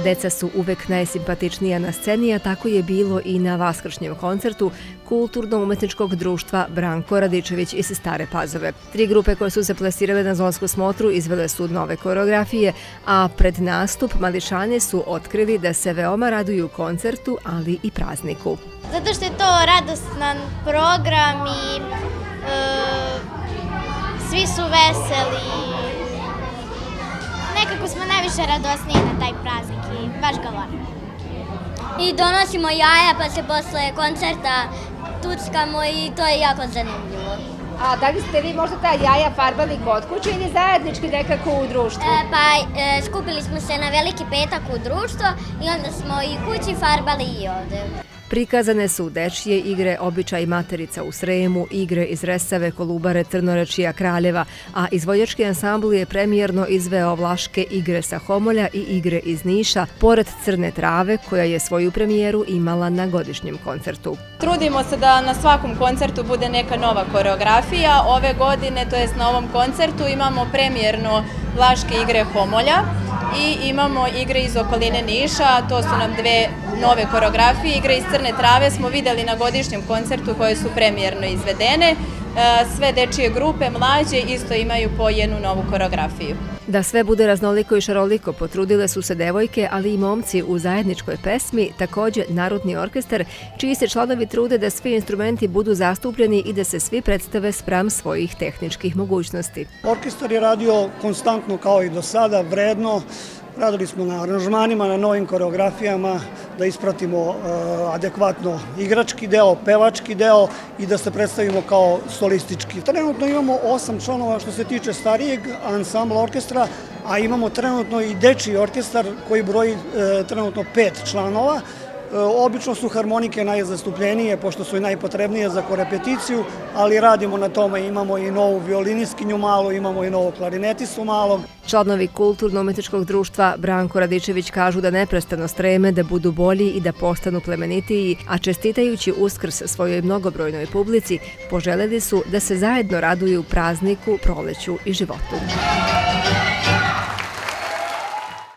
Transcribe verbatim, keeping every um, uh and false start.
Deca su uvek najsimpatičnija na sceni, a tako je bilo i na vaskršnjem koncertu Kulturno-umetničkog društva Branko Radičević iz Stare Pazove. Tri grupe koje su se plasirale na zonsku smotru izvele su nove koreografije, a pred nastup mališani su otkrili da se veoma raduju koncertu, ali i prazniku. Zato što je to radostan program i e, svi su veseli. Nekako smo najviše radosniji na taj praznik i baš ga volim. I donosimo jaja pa se posle koncerta tuckamo i to je jako zanimljivo. A da li ste vi možda ta jaja farbali kod kuće ili zajednički nekako u društvu? E, pa e, skupili smo se na Veliki petak u društvo i onda smo i kući farbali i ovde. Prikazane su dečije igre Običaj materica u Sremu, igre iz Resave, Kolubare, Trnorečija, Kraljeva, a izvođački ansambl je premijerno izveo Vlaške igre sa Homolja i igre iz Niša, pored Crne trave, koja je svoju premijeru imala na godišnjem koncertu. Trudimo se da na svakom koncertu bude neka nova koreografija. Ove godine, to jest na ovom koncertu, imamo premijerno Vlaške igre Homolja i imamo igre iz okoline Niša, to su nam dve nove koreografije. Igre iz Crne trave smo videli na godišnjem koncertu koje su premijerno izvedene. Sve dečije grupe, mlađe, isto imaju po jednu novu koreografiju. Da sve bude raznoliko i šaroliko, potrudile su se devojke, ali i momci u zajedničkoj pesmi, takođe Narodni orkestar, čiji se članovi trude da svi instrumenti budu zastupljeni i da se svi predstave spram svojih tehničkih mogućnosti. Orkestar je radio konstantno kao i do sada, vredno. Radili smo na aranžmanima, na novim koreografijama, da ispratimo adekvatno igrački deo, pevački deo i da se predstavimo kao solistički. Trenutno imamo osam članova što se tiče starijeg ansambla orkestra, a imamo trenutno i dečiji orkestar koji broji trenutno pet članova. Obično su harmonike najzastupljenije, pošto su i najpotrebnije za korepeticiju, ali radimo na tome, imamo i novu violiniskinju malu, imamo i novu klarinetistu malog. Članovi Kulturno-umetničkog društva Branko Radičević kažu da neprestano streme da budu bolji i da postanu plemenitiji, a čestitajući Uskrs svojoj mnogobrojnoj publici, poželeli su da se zajedno raduju prazniku, proleću i životu.